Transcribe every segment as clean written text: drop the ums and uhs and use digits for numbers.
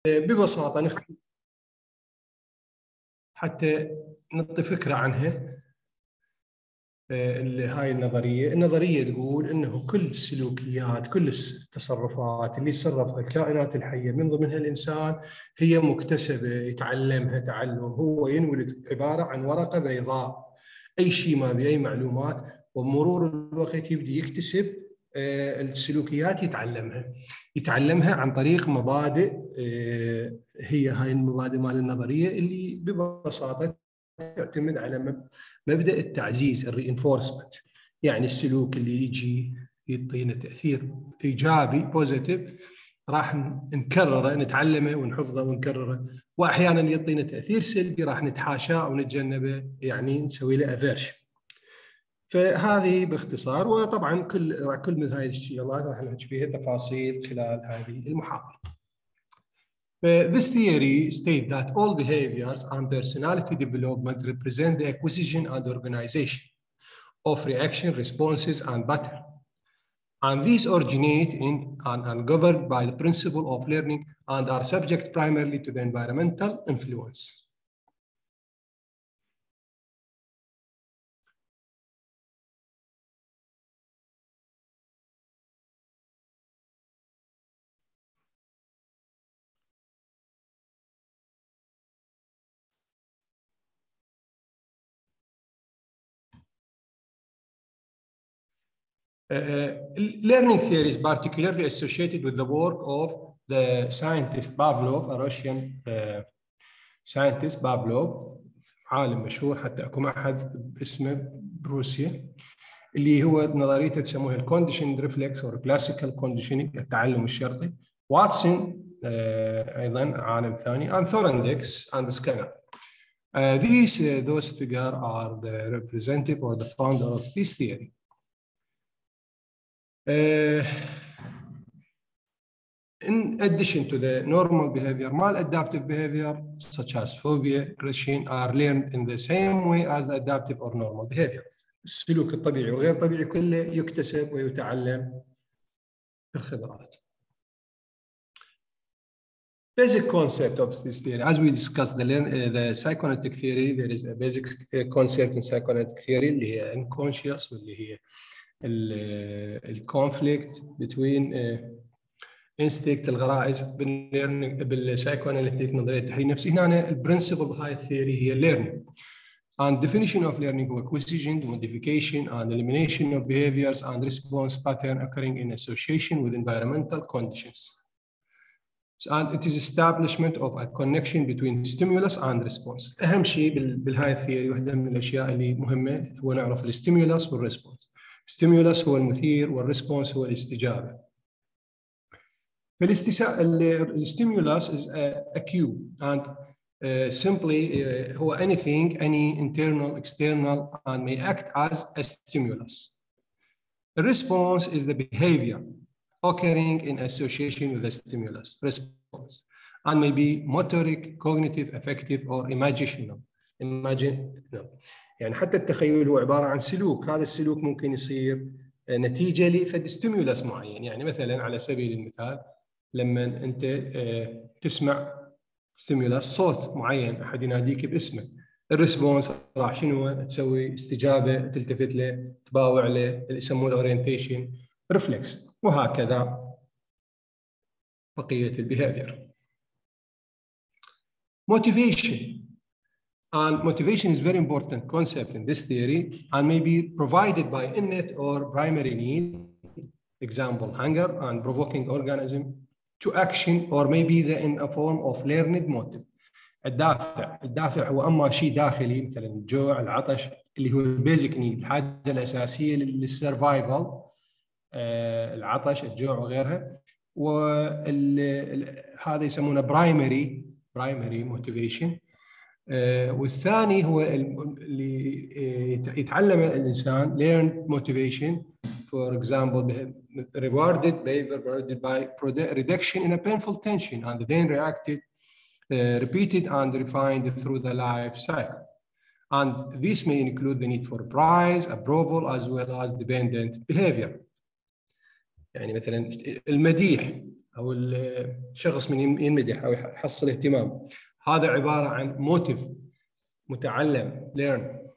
ببساطة حتى نعطي فكرة عنها. هاي النظرية تقول إنه كل السلوكيات، كل التصرفات اللي يتصرفها الكائنات الحية من ضمنها الإنسان هي مكتسبة، يتعلمها تعلم. هو ينولد عبارة عن ورقة بيضاء، أي شيء ما بأي معلومات، وبمرور الوقت يبدي يكتسب السلوكيات، يتعلمها عن طريق مبادئ. هي هاي المبادئ مال النظرية اللي ببساطة تعتمد على مبدأ التعزيز، الرينفورسمنت. يعني السلوك اللي يجي يعطينا تأثير إيجابي بوزيتيف راح نكرره، نتعلمه ونحفظه ونكرره، وأحيانا يعطينا تأثير سلبي راح نتحاشاه ونتجنبه، يعني نسوي له أفيرشن. فهذه باختصار، وطبعا كل من هذه الشغلات راح نحكي فيها تفاصيل خلال هذه المحاضرة. This theory states that all behaviors and personality development represent the acquisition and organization of reaction, responses, and pattern. And these originate in and are governed by the principle of learning and are subject primarily to the environmental influence. Learning theory is particularly associated with the work of the scientist Pavlov, a Russian scientist Pavlov، عالم مشهور حتى اكو معهد باسمه بروسيا، اللي هو نظريته تسموها الكونديشن ريفلكس او كلاسيكال كونديشننج، التعلم الشرطي. واتسون ايضا عالم ثاني، and Thorndike and Skinner. Those figures are the representative or the founder of this theory. In addition to the normal behavior, maladaptive behavior such as phobia, aggression are learned in the same way as the adaptive or normal behavior. السلوك الطبيعي وغير طبيعي كله يكتسب ويتعلم في الخبرات. Basic concept of this theory, as we discussed the psychoanalytic theory, there is a basic concept in psychoanalytic theory اللي هي unconscious، واللي هي الconflict between instinct، الغرائز، بالسايكواناليتيك نظريه التحليل النفسي. هنا البرنسبل هاي الثيوري هي learning. And definition of learning هو acquisition, modification and elimination of behaviors and response pattern occurring in association with environmental conditions. And it is establishment of a connection between stimulus and response. أهم شيء بالهاي الثيوري، واحدة من الأشياء اللي مهمة، هو نعرف الستيمولس والريسبونس. ستيمولس هو المثير والريسبونس هو الاستجابة. فالستيمولس is a cue and simply هو anything, any internal, external, and may act as a stimulus. The response is the behavior occurring in association with the stimulus response and may be motoric, cognitive, affective, or imaginational. يعني حتى التخيل هو عبارة عن سلوك. هذا السلوك ممكن يصير نتيجة لفد ستيمولس معين. يعني مثلا على سبيل المثال لما أنت تسمع ستيمولاس، صوت معين، أحد يناديك باسمه، الريسبونس راح شنو تسوي؟ استجابة، تلتفت له، تباوع له، اللي يسمونه اورينتيشن، ريفلكس، وهكذا بقية البيهافير. Motivation. And motivation is a very important concept in this theory and may be provided by innate or primary need, example, hunger and provoking organism to action, or maybe in a form of learned motive. الدافع هو اما شيء داخلي مثلا الجوع، العطش، اللي هو البيزك نيد، الحاجه الاساسيه للسرفايفل، العطش، الجوع وغيرها. وهذا يسمونه برايمري موتيفيشن. والثاني هو اللي يتعلم الانسان learned motivation, for example rewarded by reduction in a painful tension and then repeated and refined through the life cycle. And this may include the need for prize, approval, as well as dependent behavior. يعني مثلا المديح او الشخص من ينمدح او يحصل اهتمام، هذا عباره عن موتيف، متعلم learn.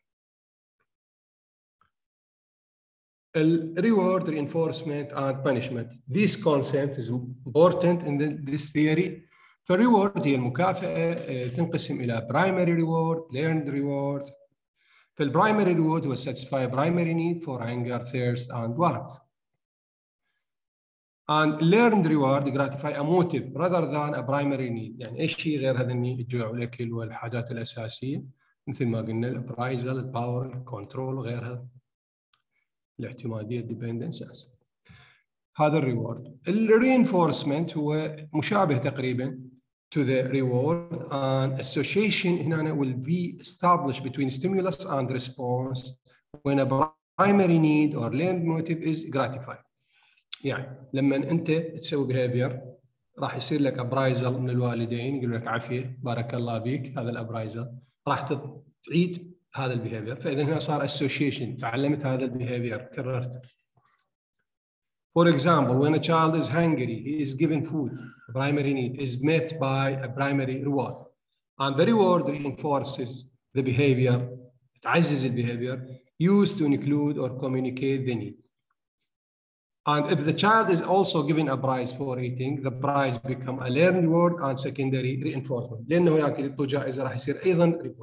Reward, reinforcement and punishment. This concept is important in this theory. فالريورد هي المكافأة، تنقسم إلى primary reward, learned reward. فالبرايمري reward هو satisfy primary need for hunger, thirst and warmth. And learned reward gratify a motive rather than a primary need. يعني أي شيء غير هذا الجوع والأكل والحاجات الأساسية، مثل ما قلنا الابرايزل، الباور، الكنترول وغيرها، الاعتمادية dependence. هذا الريورد. الرينفورسمنت هو مشابه تقريبا to the reward, and association هنا will be established between stimulus and response when a primary need or learned motive is gratified. يعني لما انت تسوي behavior راح يصير لك ابرايزل من الوالدين، يقول لك عافيه بارك الله بك، هذا الابرايزل راح تعيد هذا البيهيفير، فاذا هنا صار association، تعلمت هذا البيهيفير، كررت. For example, when a child is hungry, he is given food. A primary need is met by a primary reward. And the reward reinforces the behavior, تعزز البيهيفير used to include or communicate the need. And if the child is also given a prize for eating, the prize become a learned reward and secondary reinforcement. لأنه يأكل يعطوا جائزة راح يصير أيضا reward.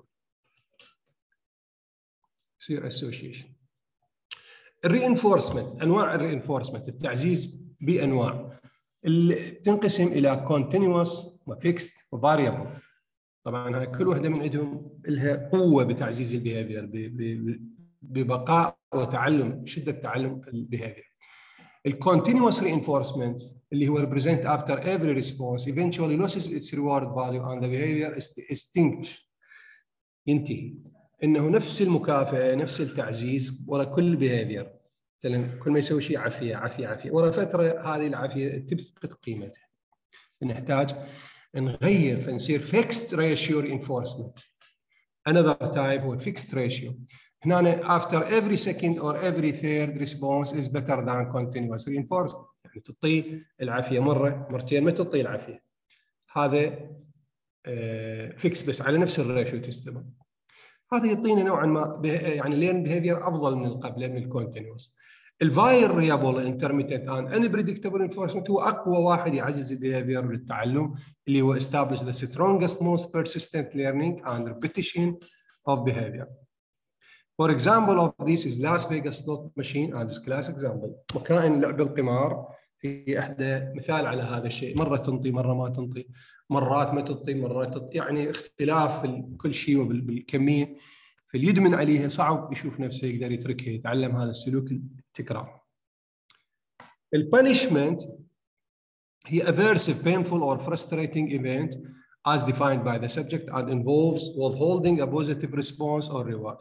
يصير association. الرينفورسمنت، انواع الرينفورسمنت، التعزيز بانواع، اللي تنقسم الى كونتينوس وفيكست وفاريبل. طبعا هاي كل واحده من عندهم لها قوه بتعزيز البيهيفير، ببقاء وتعلم، شده تعلم البيهيفير. الكونتينوس reinforcement اللي هو represent after every response eventually loses its reward value and the behavior is extinct، ينتهي. انه نفس المكافاه، نفس التعزيز ورا كل بيهيفير، مثلا كل ما يسوي شيء عافيه عافيه عافيه، ورا فتره هذه العافيه تفقد قيمتها. نحتاج نغير فنصير fixed ratio reinforcement. Another type هو fixed ratio. هنا after every second or every third response is better than continuous reinforcement. يعني تعطيه العافيه مره مرتين ما تعطيه العافيه. هذا فيكس بس على نفس الريشيو تستمر. هذا يعطينا نوعا ما يعني لين بيهيفير افضل من قبل من الكونتينوس. الفايريبل انترميتنت اند انبريدكتبل انفورسمنت هو اقوى واحد يعزز البيهيفير للتعلم، اللي هو establish the strongest most persistent learning and repetition of behavior. For example of this is Las Vegas slot machine and this class example. مكائن لعب القمار هي احدى مثال على هذا الشيء، مره تنطي مره ما تنطي، مرات ما تنطي مرات تنطي، يعني اختلاف في كل شيء وبالكميه. فاللي يدمن عليها صعب يشوف نفسه يقدر يتركها، يتعلم هذا السلوك التكرار. البانشمنت هي aversive, painful or frustrating event as defined by the subject and involves withholding a positive response or reward.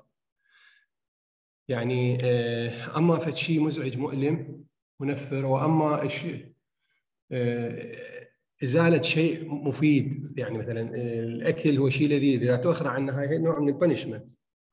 يعني اما فد شيء مزعج مؤلم منفر، واما شيء ازاله شيء مفيد، يعني مثلا الاكل هو شيء لذيذ، اذا تؤخر عنه هاي نوع من البانشمنت.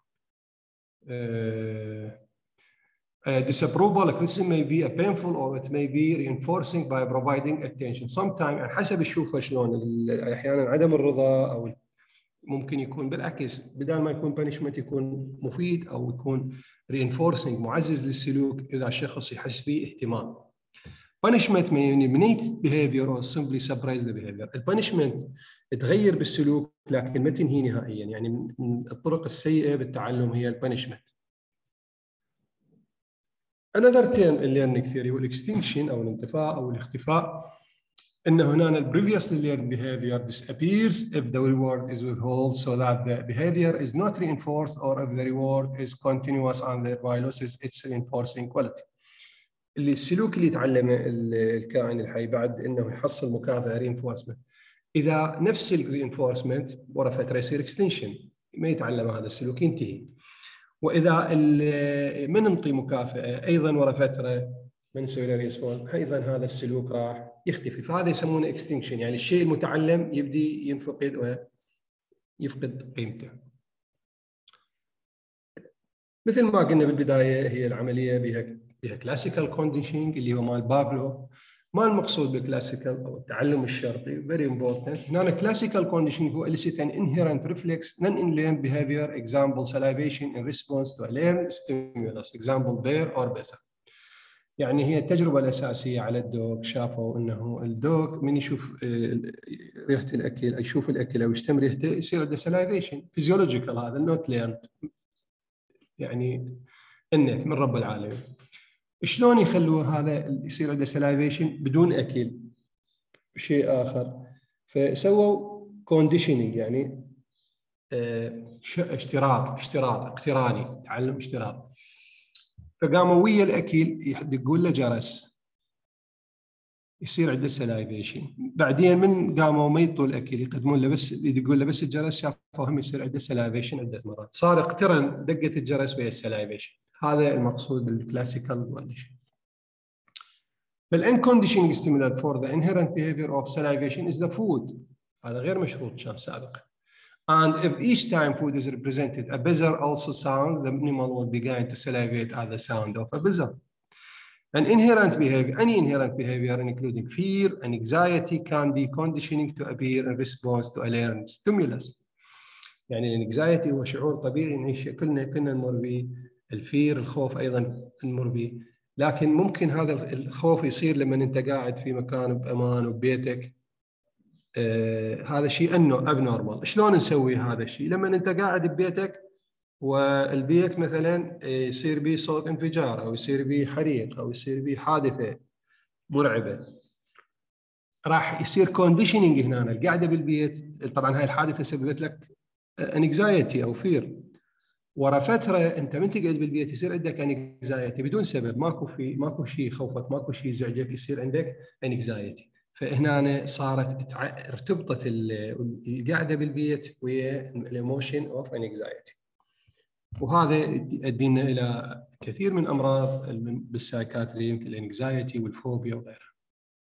Disapproval, criticism may be a painful or it may be reinforcing by providing attention. Sometimes حسب الشوفه شلون، احيانا عدم الرضا او ممكن يكون بالعكس، بدل ما يكون بانشمنت يكون مفيد او يكون reinforcing معزز للسلوك اذا الشخص يحس فيه اهتمام. Punishment may eliminate behavior or simply suppress the behavior. البانشمنت تغير بالسلوك لكن ما تنهي نهائيا، يعني من الطرق السيئه بالتعلم هي البانشمنت. Another term in learning theory هو الاكستنكشن او الانطفاء او الاختفاء. انه هنا ال previously learned behavior disappears if the reward is withheld so that the behavior is not reinforced or if the reward is continuous and thereby loses its reinforcing quality. اللي السلوك اللي يتعلمه الكائن الحي بعد انه يحصل مكافاه reinforcement، اذا نفس الرينفورسمنت ورا فتره يصير اكستنشن، ما يتعلم هذا السلوك ينتهي. واذا ما ننطي مكافاه ايضا ورا فتره ما نسوي له ريسبون، ايضا هذا السلوك راح يختفي. فهذا يسمونه اكستنكشن، يعني الشيء المتعلم يبدي ينفقد ويفقد قيمته. مثل ما قلنا بالبدايه، هي العمليه بها كلاسيكال كونديشنينج اللي هو مال بابلو، ما المقصود بالكلاسيكال او التعلم الشرطي؟ very important. هنا classical conditioning هو elicit an inherent reflex non-inherent behavior, example salivation in response to a learned stimulus, example bear or better. يعني هي التجربة الأساسية على الدوق، شافوا أنه الدوق من يشوف ريحة الأكل، يشوف الأكل أو يشتم ريحته يصير عنده salivation physiological، هذا not learned، يعني النت من رب العالمين. شلون يخلوه هذا يصير عنده salivation بدون أكل شيء آخر؟ فسووا conditioning، يعني اقتراني، تعلم اشتراط. فقاموا ويا الأكل يدقون له جرس يصير عنده سلايفيشن. بعدين من قاموا ما يطوا الاكل يقدمون له بس يدقون له بس الجرس، شافوا هم يصير عنده سلايفيشن عده مرات، صار اقترن دقه الجرس ويا السلايفيشن. هذا المقصود بالكلاسيكال كونديشن. فالانكونديشنج ستيمولانت فور ذا inherent behavior of salivation is the food. هذا غير مشروط كان سابقا. And if each time food is represented a buzzer also sound, the animal will begin to salivate at the sound of a buzzer. An inherent behavior, any inherent behavior, including fear and anxiety, can be conditioning to appear in response to a learned stimulus. يعني الانكزايتي هو شعور طبيعي نعيشه كلنا نمر به، الفير الخوف ايضا نمر به، لكن ممكن هذا الخوف يصير لما انت قاعد في مكان بامان وببيتك. هذا شيء انه ابنورمال. شلون نسوي هذا الشيء؟ لما انت قاعد ببيتك والبيت مثلا يصير به صوت انفجار او يصير به حريق او يصير به حادثه مرعبه، راح يصير كونديشننج هنا. القعده بالبيت، طبعا هاي الحادثه سببت لك انكزايتي او فير، ورا فتره انت من تقعد بالبيت يصير عندك انكزايتي بدون سبب، ماكو شيء خوفك، ماكو شيء يزعجك، يصير عندك انكزايتي. فهنا صارت ارتبطت القعده بالبيت ويا الايموشن اوف انكزايتي، وهذا يؤدينا الى كثير من امراض بالسايكاتري مثل الانكزايتي والفوبيا وغيرها.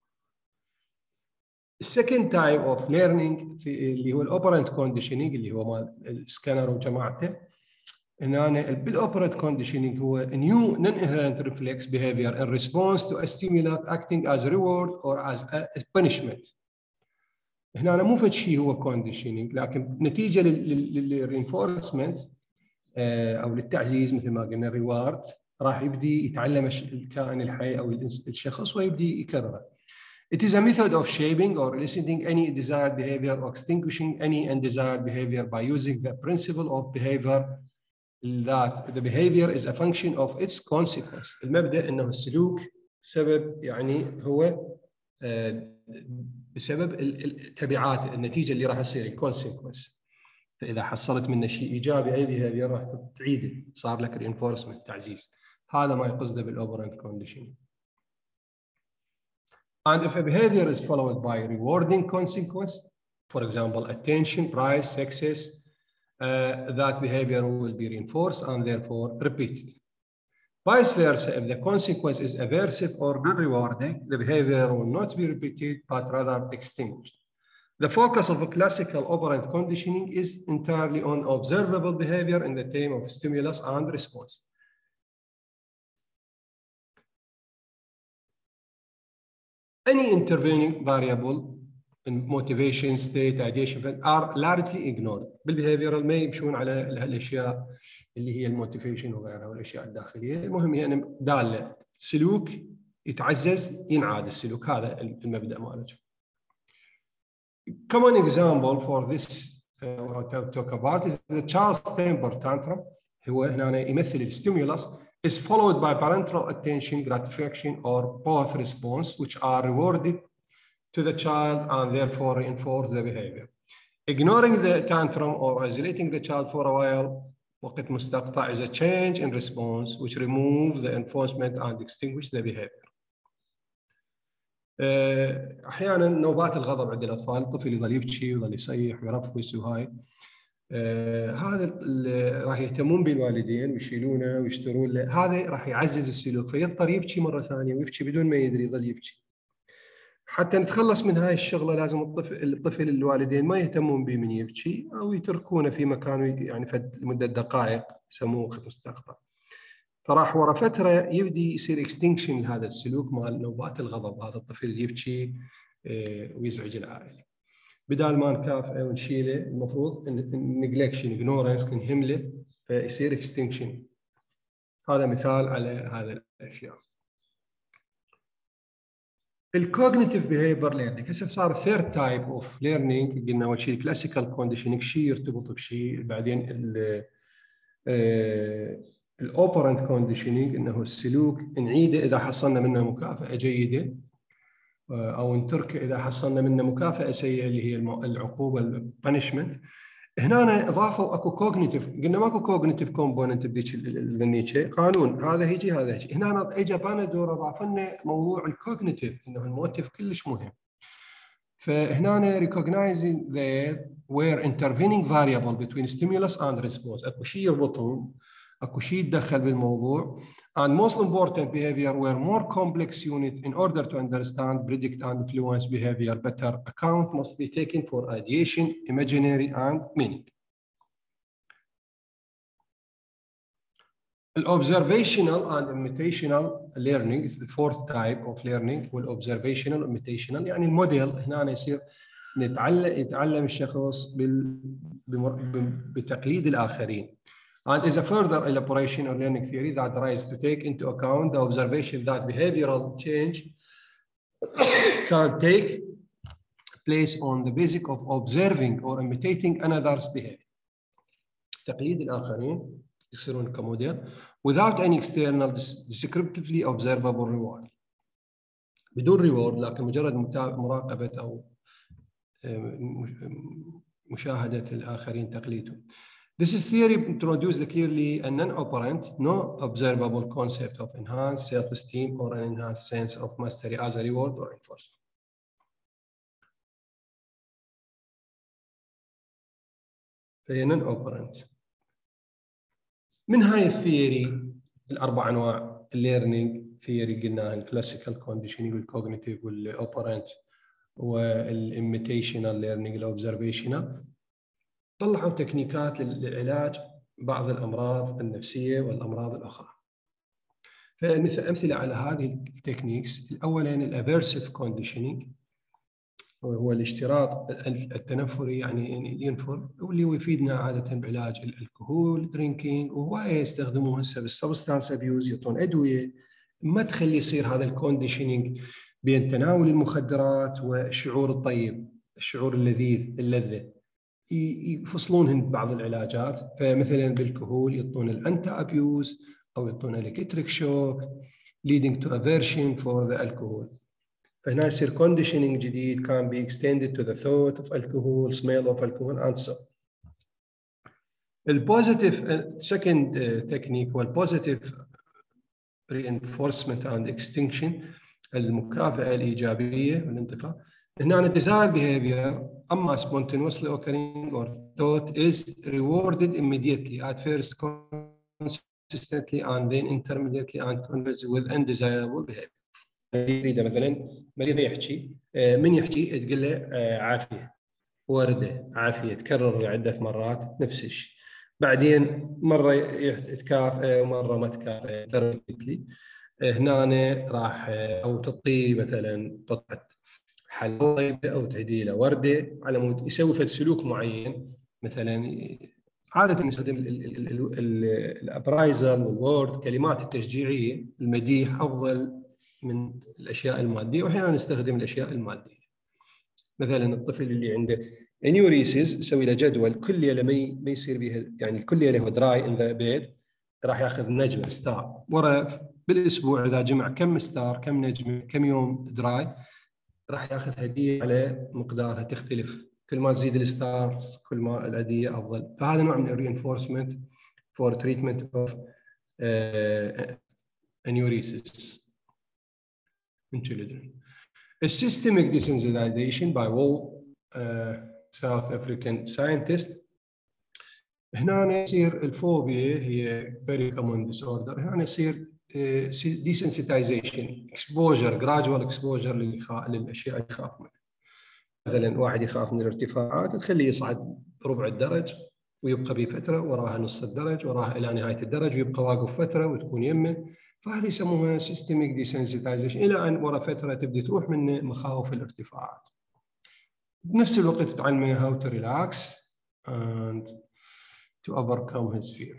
السكند تايب اوف ليرنينج اللي هو الاوبرنت كونديشنينج، اللي هو مال السكانر وجماعته. هنا بالاوبرنت كونديشنينج هو new non-inherent reflex behavior in response to a stimulus acting as reward or as a punishment. هنا مو فد شيء هو كونديشنينج، لكن نتيجه للرينفورسمنت او للتعزيز مثل ما قلنا الريوارد، راح يبدي يتعلم الكائن الحي او الشخص ويبدي يكرره. It is a method of shaping or eliciting any desired behavior or extinguishing any undesired behavior by using the principle of behavior that the behavior is a function of its consequence. المبدأ انه السلوك سبب، يعني هو بسبب التبعات، النتيجه اللي راح تصير الكونسيكونس. فاذا حصلت منه شيء ايجابي اي بيهافير راح تعيده، صار لك رينفورسمنت، تعزيز. هذا ما يقصده بالاوبرنت كونديشن. And if a behavior is followed by rewarding consequence, for example attention, prize, success, that behavior will be reinforced and therefore repeated. Vice versa, if the consequence is aversive or non-rewarding, the behavior will not be repeated but rather extinguished. The focus of a classical operant conditioning is entirely on observable behavior in the time of stimulus and response. Any intervening variable in motivation, state, ideation are largely ignored. بالbehavioral ما يمشون على الاشياء اللي هي الموتيفيشن وغيرها والاشياء الداخليه، المهم يعني داله سلوك يتعزز ينعاد السلوك، هذا المبدا مالته. Common example for this what I talk about is the child's temper tantrum. هو هنا يمثل الستيمولس is followed by parental attention, gratification, or both response, which are rewarded to the child and therefore reinforce the behavior. Ignoring the tantrum or isolating the child for a while وقت مستقطع is a change in response which removes the enforcement and extinguish the behavior. احيانا نوبات الغضب عند الاطفال، الطفل يظل يبكي ويظل يصيح ويرفس وهاي، هذا راح يهتمون بالوالدين ويشيلونه ويشترون له، هذا راح يعزز السلوك، فيضطر يبكي مره ثانيه ويبكي بدون ما يدري، يظل يبكي. حتى نتخلص من هاي الشغله لازم الطفل الوالدين ما يهتمون به من يبكي او يتركونه في مكان يعني لمده دقائق، يسموه وقت مستقطع. فراح ورا فتره يبدي يصير اكستنكشن لهذا السلوك مال نوبات الغضب، هذا الطفل اللي يبكي ويزعج العائله. بدال ما نكافئه ونشيله المفروض نجلكشن اجنورنس نهمله فيصير اكستنكشن. هذا مثال على هذه الاشياء. الكوجنيتيف بيهيفير ليرنينج هسه صار ثيرد تايب اوف ليرنينج. قلنا اول شيء كلاسيكال كونديشنينج، شيء يرتبط بشيء. بعدين الاوبرنت كونديشنينج انه السلوك نعيده اذا حصلنا منه مكافاه جيده، او نتركه اذا حصلنا منه مكافاه سيئه اللي هي العقوبه البانشمنت. هنا اضافوا اكو كوجنيتيف، قلنا ماكو كوجنيتيف كومبوننت بذيك الذنيشه قانون، هذا هيجي هذا هيجي. هنا اجى بانادور اضاف لنا موضوع الكوجنيتيف انه الموتيف كلش مهم. فهنا recognizing that where intervening variable between stimulus and response، اكو شيء يربطهم، اكو شيء يتدخل بالموضوع. and most important behavior were more complex unit in order to understand, predict and influence behavior better. Account must be taken for ideation, imaginary and meaning. Observational and imitational learning is the fourth type of learning. والobservational imitational يعني الموديل هنا يصير يتعلم الشخص بتقليد الآخرين. And is a further elaboration of learning theory that tries to take into account the observation that behavioral change can take place on the basis of observing or imitating another's behavior. تقليد الآخرين يصيرون كموديل without any external descriptively observable reward. بدون reward لكن مجرد مراقبة أو مشاهدة الآخرين تقليدهم. This is theory introduced clearly a non-operant, no observable concept of enhanced self-esteem or an enhanced sense of mastery as a reward or enforcement. فهي non-operant. من هاي الثيوري الاربع انواع الليرنينج ثيوري قلناها، الكلاسيكال كونديشنينج والكوجنيتيف والاوبرنت والإيميتيشنال ليرنينج الاوبزرفيشنال، طلعوا تكنيكات لعلاج بعض الامراض النفسيه والامراض الاخرى. فمثل امثله على هذه التكنيكس، الاولين الافيرسيف كونديشنينج وهو الاشتراط التنفري، يعني ينفر، واللي هو يفيدنا عاده بعلاج الكحول درينكينج، وهوايه يستخدموه هسه بالسبستانس ابيوز، يعطون ادويه ما تخلي يصير هذا الكونديشنينج بين تناول المخدرات والشعور الطيب، الشعور اللذيذ اللذه، يفصلونهن ببعض العلاجات. فمثلا بالكحول يعطون الانتا ابيوز او يعطون الكتريك شوك leading to aversion for the alcohol. فهنا يصير conditioning جديد can be extended to the thought of alcohol, smell of alcohol and so on. البوزيتيف second technique هو البوزيتيف reinforcement and extinction، المكافأة الإيجابية والانطفاء. هنا desired behavior أما spontaneously occurring or thought is rewarded immediately at first consistently and then intermittently and converts with undesirable behavior. يريده مثلا مريض يحكي، من يحكي تقول له عافيه، ورده عافيه، تكرر عده مرات نفس الشيء، بعدين مره تكافئ ومره ما تكافئ تربيتلي. هنا راح او تعطيه مثلا قطعه حلوى او تهدي له ورده على مود يسوي فد سلوك معين. مثلا عاده نستخدم الابرايزل والورد، كلمات التشجيعيه المديح افضل من الاشياء الماديه، واحيانا نستخدم الاشياء الماديه. مثلا الطفل اللي عنده انيوريسيس نسوي له جدول كل ليله ما يصير بها، يعني كل ليله هو دراي ان ذا بيد راح ياخذ نجمه ستار، ورا بالاسبوع اذا جمع كم ستار كم نجمه كم يوم دراي راح ياخذ هديه على مقدارها تختلف، كل ما تزيد الستارز كل ما الهديه افضل. فهذا نوع من الرينفورسمنت فور تريتمنت اوف انيوريسيس in children. A systemic desensitization by all South African scientists. هنا يصير الفوبيا هي very common disorder. هنا يصير desensitization, exposure, gradual exposure للأشياء اللي يخاف منها. مثلا واحد يخاف من الارتفاعات تخليه يصعد ربع الدرج ويبقى بفتره وراها نص الدرج وراها الى نهايه الدرج ويبقى واقف فتره وتكون يمه، فهذه يسموها سيستميك ديسنسيتايزيشن الى ان ورا فتره تبدا تروح من مخاوف الارتفاعات. بنفس الوقت تعلمه how to relax and to overcome his fear.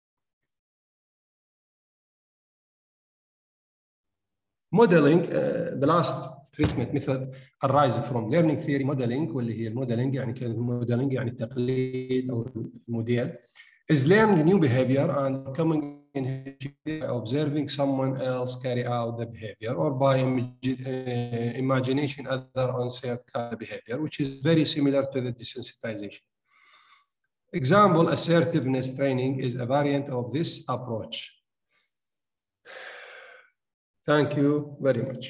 Modeling, the last treatment method arises from learning theory modeling، واللي هي الموديلنج يعني كلمة موديلنج يعني التقليد أو الموديل is learning new behavior and coming in observing someone else carry out the behavior or by imagination other on-self behavior, which is very similar to the desensitization. Example, assertiveness training is a variant of this approach. Thank you very much.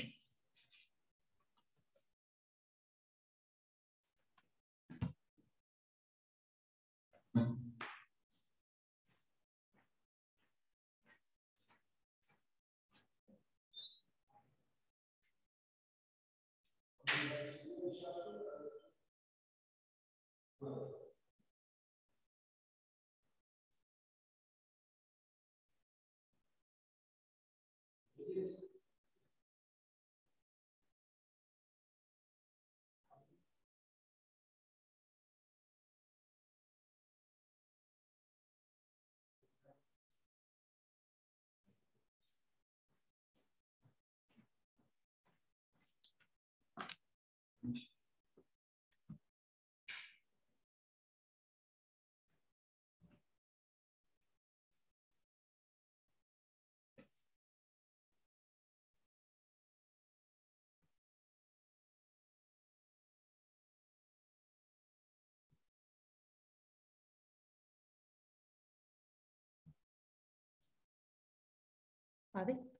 هذه